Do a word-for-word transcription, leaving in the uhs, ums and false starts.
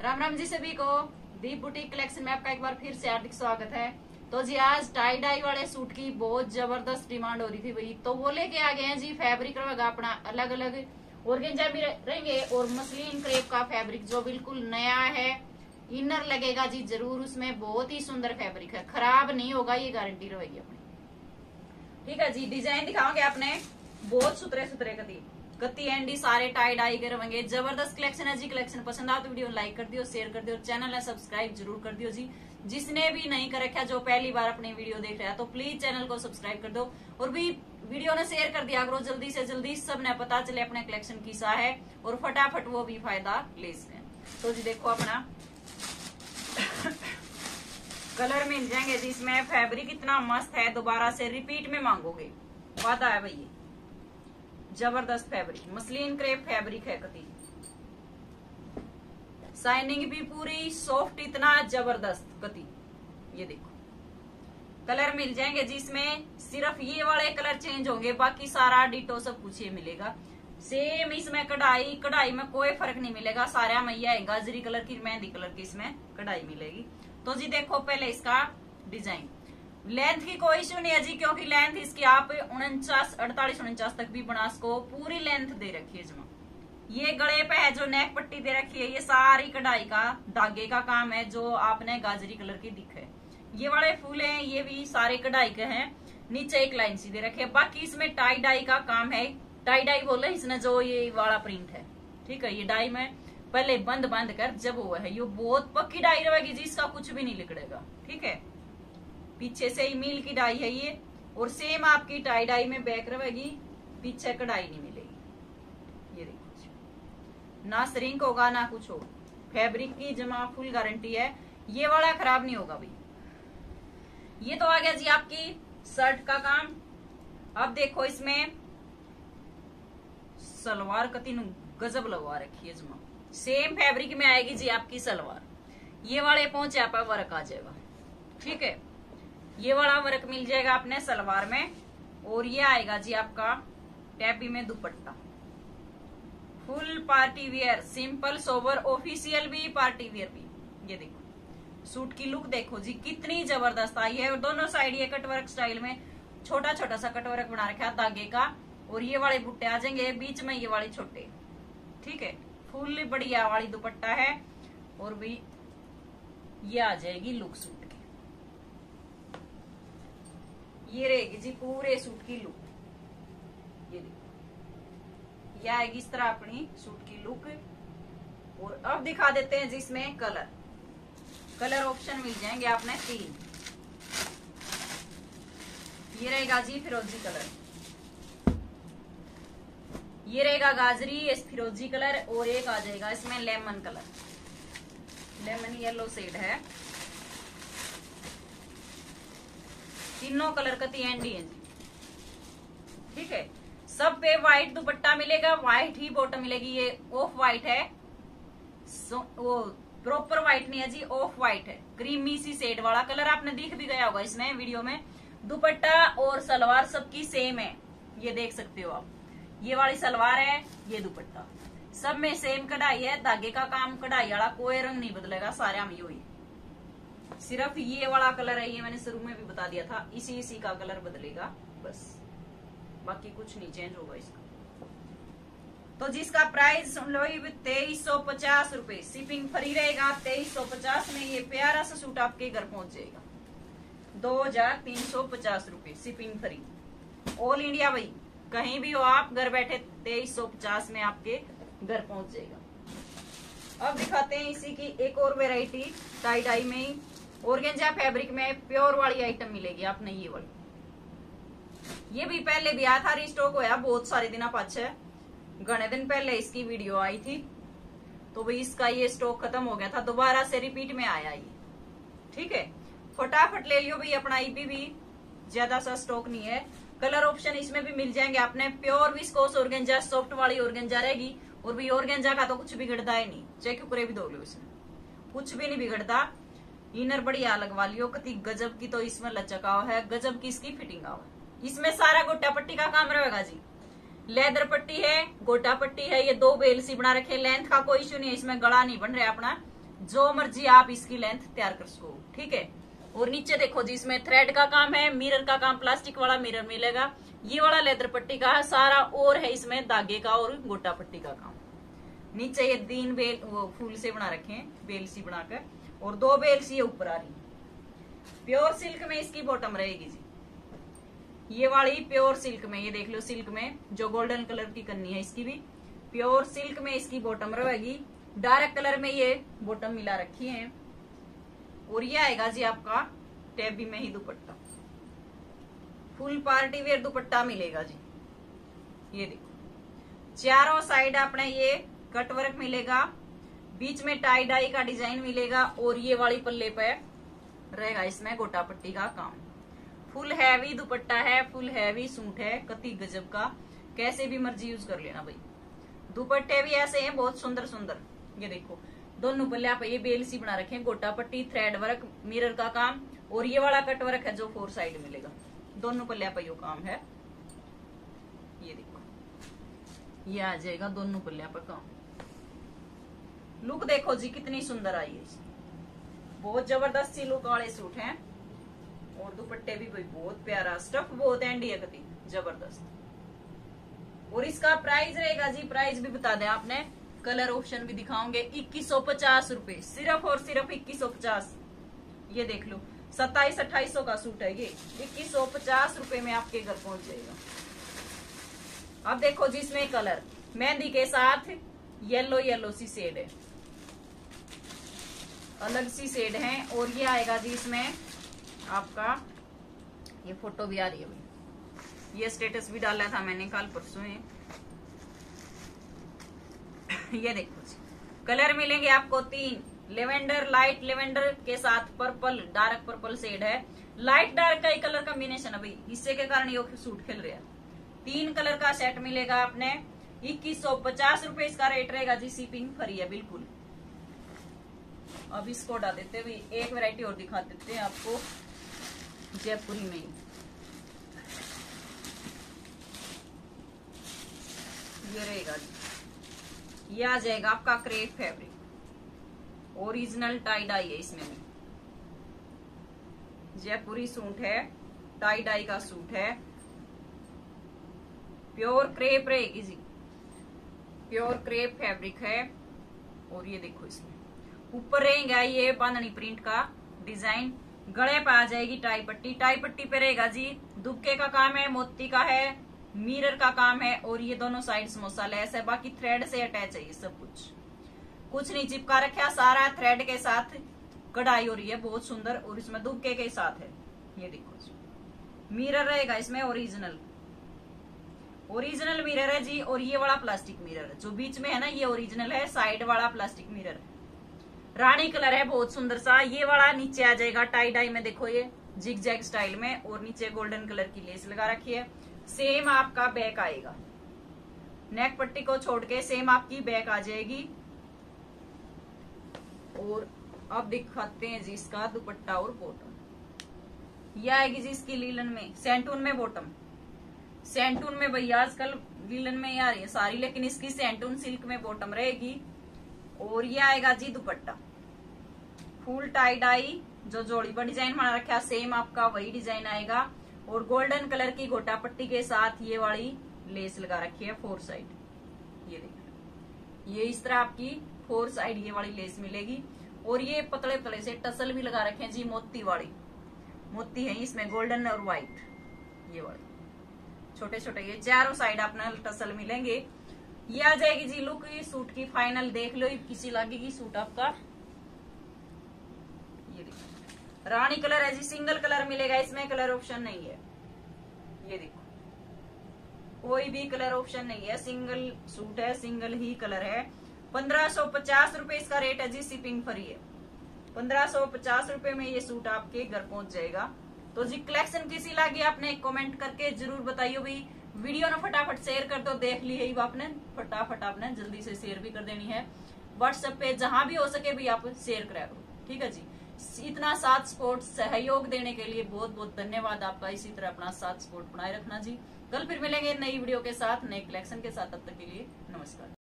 राम राम जी सभी को। दीप boutique collection में आपका एक बार फिर से हार्दिक स्वागत है। तो जी आज टाई डाई वाले सूट की बहुत जबरदस्त डिमांड हो रही थी भाई, तो वो लेके आ गए हैं जी। फैब्रिक रहेगा अपना अलग अलग, ऑर्गेन्जा भी रहेंगे और मसलिन क्रेप का फैब्रिक जो बिल्कुल नया है। इनर लगेगा जी जरूर, उसमें बहुत ही सुंदर फैब्रिक है, खराब नहीं होगा, ये गारंटी रहेगी अपनी। ठीक है जी, डिजाइन दिखाओगे आपने बहुत सुथरे सुथरे कती कत्ती एंडी सारे टाई डाई के रहेंगे। जबरदस्त कलेक्शन है जी। कलेक्शन पसंद आओ तो वीडियो लाइक कर दियो, शेयर कर दियो, चैनल है सब्सक्राइब जरूर कर दियो जी। जिसने भी नहीं कर रखा, जो पहली बार अपनी वीडियो देख रहा है तो प्लीज चैनल को सब्सक्राइब कर दो और भी वीडियो ने शेयर कर दिया करो जल्दी से जल्दी, सबने पता चले अपने कलेक्शन किसा है और फटाफट वो भी फायदा ले सकें। तो जी देखो अपना कलर मिल जाएंगे जी इसमें। फैब्रिक इतना मस्त है, दोबारा से रिपीट में मांगोगे, वादा है भाई। जबरदस्त फैब्रिक, मसलिन क्रेप फैब्रिक है कती, शाइनिंग भी पूरी सॉफ्ट, इतना जबरदस्त कती। ये देखो कलर मिल जाएंगे जी इसमें। सिर्फ ये वाले कलर चेंज होंगे, बाकी सारा डिटो सब कुछ ये मिलेगा सेम। इसमें कढ़ाई कढ़ाई में कोई फर्क नहीं मिलेगा, सारा मैया है गाजरी कलर की, मेहंदी कलर की इसमें कढ़ाई मिलेगी। तो जी देखो पहले इसका डिजाइन। लेंथ की कोई इश्यू नहीं है जी, क्योंकि लेंथ इसकी आप उनचास अड़तालीस उनचास तक भी बना सको, पूरी लेंथ दे रखी है जमा। ये गले पे है जो नेक पट्टी दे रखी है, ये सारी कढ़ाई का धागे का काम है जो आपने गाजरी कलर की दिखे। ये वाले फूल हैं ये भी सारे कढ़ाई के हैं, नीचे एक लाइन सी दे रखी है। बाकी इसमें टाई डाई का काम है, टाई डाई बोले इसने जो ये वाला प्रिंट है। ठीक है, ये डाई में पहले बंद बंद कर जब वो है, ये बहुत पक्की डाई रहेगी जी, इसका कुछ भी नहीं लिकड़ेगा। ठीक है, पीछे से ही मील की डाई है ये, और सेम आपकी टाई डाई में बैक रहेगी, पीछे कढ़ाई नहीं मिलेगी। ये देखो ना श्रिंक होगा ना कुछ हो, फैब्रिक की जमा फुल गारंटी है, ये वाला खराब नहीं होगा भाई। ये तो आ गया जी आपकी शर्ट का काम। अब देखो इसमें सलवार कती गजब लगवा रखी है जमा, सेम फैब्रिक में आएगी जी आपकी सलवार। ये वाले पहुंचे आप वर्क आ जाएगा। ठीक है, ये वाला वर्क मिल जाएगा अपने सलवार में, और ये आएगा जी आपका टैबी में दुपट्टा। Full party wear, simple sober, official भी पार्टी वियर भी। ये देखो सूट की लुक देखो जी कितनी जबरदस्त आई है, और दोनों साइड ये कटवर्क स्टाइल में छोटा छोटा सा कटवर्क बना रखा है धागे का, और ये वाले बुट्टे आ जाएंगे बीच में, ये वाले छोटे। ठीक है, फुल बढ़िया वाली दुपट्टा है, और भी ये आ जाएगी लुक सूट की। ये रहेगी जी पूरे सूट की लुक। ये देखो ये आएगी इस तरह अपनी सूट की लुक। और अब दिखा देते हैं जी इसमें कलर। कलर ऑप्शन मिल जाएंगे आपने तीन। ये रहेगा जी फिरोजी कलर, ये रहेगा गाजरी इस फिरोजी कलर, और एक आ जाएगा इसमें lemon colour, lemon yellow shade है। तीनों कलर का एंडी है जी। ठीक है, सब पे व्हाइट दुपट्टा मिलेगा, व्हाइट ही बॉटम मिलेगी। ये ऑफ व्हाइट है, वो प्रॉपर व्हाइट नहीं है जी, ऑफ व्हाइट है, क्रीमी सी शेड वाला कलर। आपने दिख भी गया होगा इसमें वीडियो में। दुपट्टा और सलवार सबकी सेम है, ये देख सकते हो आप। ये वाली सलवार है, ये दुपट्टा, सब में सेम कढ़ाई है, धागे का काम कढ़ाई वाला, कोई रंग नहीं बदलेगा, सारे में यही। सिर्फ ये वाला कलर है, ये मैंने शुरू में भी बता दिया था, इसी इसी का कलर बदलेगा बस, बाकी कुछ नहीं चेंज होगा इसका। तो जिसका प्राइस सुन लो तेईस सौ पचास रूपये, शिपिंग फ्री रहेगा। तेईस सौ पचास में ये प्यारा सा सूट आपके घर पहुंच जाएगा। दो हजार तीन सौ पचास रूपये शिपिंग फ्री, ऑल इंडिया भाई, कहीं भी हो आप घर बैठे तेईस सौ पचास में आपके घर पहुंच जाएगा। अब दिखाते हैं इसी की एक और वेराइटी, टाई डाई में ही ऑर्गेन्जा फैब्रिक में प्योर वाली आइटम मिलेगी आपने। ये वाली ये भी पहले भी आया था, रिस्टॉक होया बहुत सारे दिन पाछे, घने दिन पहले इसकी वीडियो आई थी, तो भाई इसका ये स्टॉक खत्म हो गया था, दोबारा से रिपीट में आया ये। ठीक है, फटाफट ले लियो भाई अपना, ईपी भी ज्यादा सा स्टॉक नहीं है। कलर ऑप्शन इसमें भी मिल जाएंगे आपने। प्योर विस्कोस ऑर्गेन्जा, सॉफ्ट वाली ऑर्गेन्जा रहेगी, और भी ऑर्गेन्जा का तो कुछ बिगड़ता है नहीं, चाहे कुकरे भी धो लो इसमें, कुछ भी नहीं बिगड़ता। इनर बढ़िया लगवा लियो, कति गजब की तो इसमें लचका है, गजब की इसकी फिटिंग आओ। इसमें सारा गोटा पट्टी का काम रहेगा जी, लेदर पट्टी है, गोटा पट्टी है, ये दो बेल सी बना रखे। लेंथ का कोई इश्यू नहीं है, इसमें गला नहीं बन रहा अपना, जो मर्जी आप इसकी लेंथ तैयार कर सको, ठीक है। और नीचे देखो जी, इसमें थ्रेड का काम है, मिरर का काम, प्लास्टिक वाला मिरर मिलेगा, ये वाला लेदर पट्टी का है सारा, और है इसमें धागे का और गोटा पट्टी का काम। नीचे ये तीन बेल वो फूल से बना रखे हैं, बेल सी बनाकर, और दो बेल सी ऊपर आ रही। प्योर सिल्क में इसकी बॉटम रहेगी जी, ये वाली प्योर सिल्क में, ये देख लो सिल्क में जो गोल्डन कलर की करनी है इसकी भी प्योर सिल्क में इसकी बॉटम रहेगी। डार्क कलर में ये बॉटम मिला रखी है, और ये आएगा जी आपका टेबी में ही dupatta, full party wear dupatta मिलेगा जी। ये देखो चारों साइड अपने ये कटवर्क मिलेगा, बीच में टाई डाई का डिजाइन मिलेगा, और ये वाली पल्ले पे रहेगा इसमें गोटा पट्टी का काम। फुल हैवी दुपट्टा है, फुल हैवी सूट है, कति गजब का, कैसे भी मर्जी यूज कर लेना भाई। दुपट्टे भी ऐसे हैं बहुत सुंदर सुंदर। ये देखो दोनों पल्ले पे ये बेल सी बना रखे हैं, गोटा पट्टी, थ्रेड वर्क, मिरर का काम, और ये वाला कट वर्क है जो फोर साइड मिलेगा, दोनों पल्ले पे यो काम है। ये देखो ये आ जाएगा दोनों पल्ले पे काम। लुक देखो जी कितनी सुंदर आई है, बहुत जबरदस्त सी लुक वाले सूट हैं, और दुपट्टे भी भाई बहुत प्यारा, स्टफ बहुत एंडी है कति जबरदस्त। और इसका प्राइस रहेगा जी, प्राइस भी बता दें आपने, कलर ऑप्शन भी दिखाओगे, इक्कीस सौ पचास रूपये, सिर्फ और सिर्फ इक्कीस सौ पचास। ये देख लो सत्ताईस अट्ठाईस सौ का सूट है ये, इक्कीस सौ पचास रूपये में आपके घर पहुंच जाएगा। अब देखो जी इसमें कलर मेहंदी के साथ येलो येलो सी शेड है, अलग सी शेड है, और ये आएगा जी इसमें आपका, ये फोटो भी आ रही है भाई, ये स्टेटस भी डाला था मैंने कल परसों। ये देखो जी कलर मिलेंगे आपको तीन, लेवेंडर, लाइट लेवेंडर के साथ पर्पल, डार्क पर्पल शेड है, लाइट डार्क का एक कलर कॉम्बिनेशन है भाई, इससे के कारण ये सूट खेल रहा है। तीन कलर का सेट मिलेगा आपने, इक्कीस सौ पचास रूपये इसका रेट रहेगा जी, शिपिंग फ्री है बिल्कुल। अब इसको हटा देते हुए एक वैरायटी और दिखा देते हैं आपको जयपुरी में ही। ये रहेगा जी, ये आ जाएगा आपका crepe fabric, original tie dye है इसमें भी, जयपुरी सूट है, टाई डाई का सूट है, प्योर क्रेप रहेगी जी, प्योर क्रेप फैब्रिक है। और ये देखो इसमें ऊपर रहेगा ये बांधनी प्रिंट का डिजाइन, गले पे आ जाएगी टाई पट्टी, टाई पट्टी पे रहेगा जी दुबके का काम है, मोती का है, मिरर का काम है, और ये दोनों साइड समोसा लेस है, बाकी थ्रेड से अटैच है ये सब कुछ, कुछ नहीं चिपका रखा, सारा थ्रेड के साथ कढ़ाई हो रही है बहुत सुंदर, और इसमें दुबके के साथ है। ये देखो मिरर रहेगा इसमें ओरिजिनल, ओरिजिनल मिरर है जी, और ये वाला प्लास्टिक मिरर है जो बीच में है ना, ये ओरिजिनल है, साइड वाला प्लास्टिक मिरर है, रानी कलर है बहुत सुंदर सा। ये वाला नीचे आ जाएगा टाई डाई में, देखो ये जिग जैग स्टाइल में, और नीचे गोल्डन कलर की लेस लगा रखी है। सेम आपका बैक आएगा, नेक पट्टी को छोड़ के सेम आपकी बैक आ जाएगी। और अब दिखाते हैं जी इसका दुपट्टा और बॉटम, ये आएगी जी इसकी लीलन में, सैंटून में बॉटम, सैंटून में भैया आजकल लीलन में आ रही है सारी, लेकिन इसकी सैंटून सिल्क में बॉटम रहेगी। और ये आएगा जी दुपट्टा, फुल टाई डाई, जो जोड़ी पर डिजाइन बना रखा है सेम आपका वही डिजाइन आएगा, और गोल्डन कलर की गोटा पट्टी के साथ ये वाली लेस लगा रखी है फोर साइड। ये देखिए ये इस तरह आपकी फोर साइड ये वाली लेस मिलेगी, और ये पतले पतले से टसल भी लगा रखे हैं जी, मोती वाली मोती है इसमें, गोल्डन और व्हाइट, ये वाले छोटे छोटे ये चारों साइड अपना टसल मिलेंगे। ये आ जाएगी जी लुक सूट की फाइनल, देख लो किसी लगेगी सूट आपका। ये देखो रानी कलर है जी, सिंगल कलर मिलेगा इसमें, कलर ऑप्शन नहीं है। ये देखो कोई भी कलर ऑप्शन नहीं है, सिंगल सूट है, सिंगल ही कलर है। पंद्रह सौ पचास रूपये इसका रेट है जी, शिपिंग फ्री है। पंद्रह सौ पचास रूपये में ये सूट आपके घर पहुंच जाएगा। तो जी कलेक्शन किसी लगी आपने कमेंट करके जरूर बताइयो भाई। वीडियो ना फटाफट शेयर कर दो, देख ली है आपने, फटाफट आपने जल्दी से शेयर भी कर देनी है व्हाट्सएप पे, जहां भी हो सके भी आप शेयर करा करो, ठीक है जी। इतना साथ सपोर्ट सहयोग देने के लिए बहुत बहुत धन्यवाद आपका। इसी तरह अपना साथ सपोर्ट बनाए रखना जी। कल फिर मिलेंगे नई वीडियो के साथ, नए कलेक्शन के साथ, तब तक के लिए नमस्कार।